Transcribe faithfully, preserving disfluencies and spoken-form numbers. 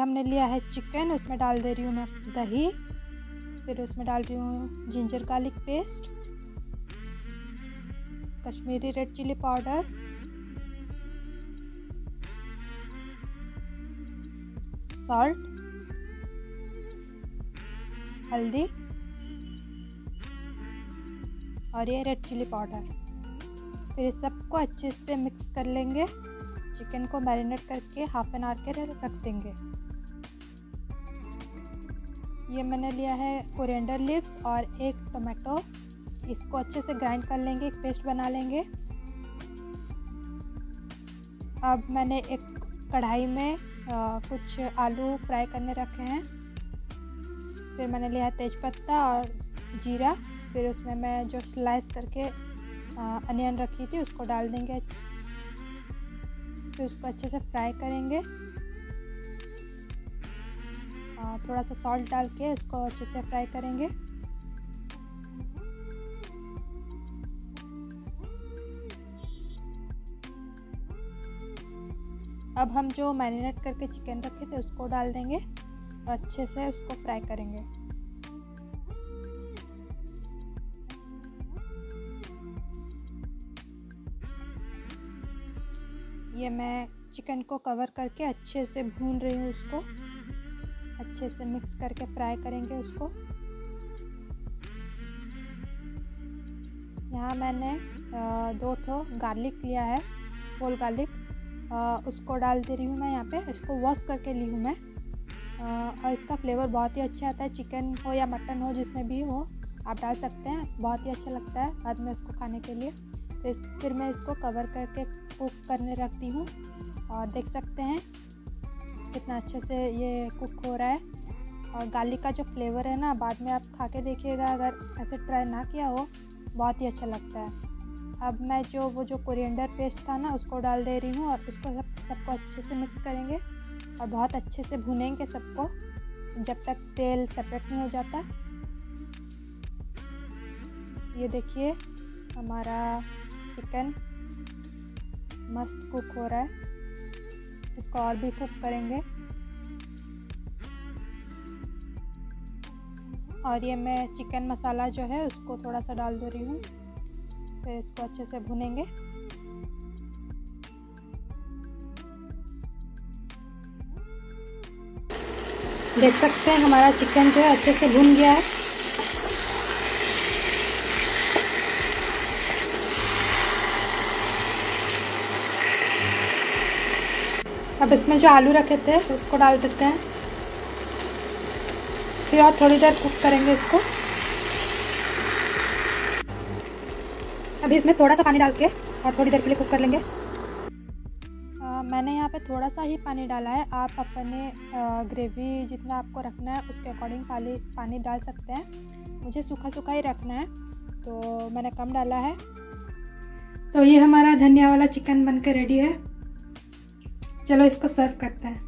हमने लिया है चिकन, उसमें डाल दे रही हूँ मैं दही, फिर उसमें डाल रही हूँ ginger garlic paste, Kashmiri red chilli powder, salt, हल्दी और ये रेड चिली पाउडर। फिर इस सबको अच्छे से मिक्स कर लेंगे। चिकन को मैरिनेट करके हाफ एन आवर के लिए रख देंगे। ये मैंने लिया है कोरिएंडर लीव्स और एक टोमेटो, इसको अच्छे से ग्राइंड कर लेंगे, एक पेस्ट बना लेंगे। अब मैंने एक कढ़ाई में आ, कुछ आलू फ्राई करने रखे हैं। फिर मैंने लिया तेज़पत्ता और जीरा। फिर उसमें मैं जो स्लाइस करके अनियन रखी थी उसको डाल देंगे। फिर उसको अच्छे से फ्राई करेंगे। आ, थोड़ा सा सॉल्ट डाल के उसको अच्छे से फ्राई करेंगे। अब हम जो मैरिनेट करके चिकन रखे थे उसको डाल देंगे और अच्छे से उसको फ्राई करेंगे। ये मैं चिकन को कवर करके अच्छे से भून रही हूँ, उसको अच्छे से मिक्स करके फ्राई करेंगे उसको। यहाँ मैंने दो ठो गार्लिक लिया है, होल गार्लिक, उसको डाल दे रही हूँ मैं यहाँ पे। इसको वॉश करके ली हूँ मैं और इसका फ्लेवर बहुत ही अच्छा आता है। चिकन हो या मटन हो, जिसमें भी हो आप डाल सकते हैं, बहुत ही अच्छा लगता है बाद में उसको खाने के लिए। तो इस फिर मैं इसको कवर करके कुक करने रखती हूँ और देख सकते हैं कितना अच्छे से ये कुक हो रहा है। और गार्लिक का जो फ्लेवर है ना, बाद में आप खा के देखिएगा, अगर ऐसे ट्राई ना किया हो, बहुत ही अच्छा लगता है। अब मैं जो वो जो कोरिएंडर पेस्ट था ना उसको डाल दे रही हूँ और उसको सब सबको अच्छे से मिक्स करेंगे और बहुत अच्छे से भुनेंगे सबको जब तक तेल सेपरेट नहीं हो जाता। ये देखिए हमारा चिकन मस्त कुक हो रहा है। इसको और भी कुक करेंगे। और ये मैं चिकन मसाला जो है उसको थोड़ा सा डाल दे रही हूँ, फिर इसको अच्छे से भुनेंगे। देख सकते हैं हमारा चिकन जो है अच्छे से भुन गया है। अब इसमें जो आलू रखे थे उसको डाल देते हैं। फिर और थोड़ी देर कुक करेंगे इसको। अभी इसमें थोड़ा सा पानी डाल के और थोड़ी देर के लिए कुक कर लेंगे। आ, मैंने यहाँ पे थोड़ा सा ही पानी डाला है। आप अपने ग्रेवी जितना आपको रखना है उसके अकॉर्डिंग पानी पानी डाल सकते हैं। मुझे सूखा सूखा ही रखना है तो मैंने कम डाला है। तो ये हमारा धनिया वाला चिकन बनकर रेडी है। चलो इसको सर्व करते हैं।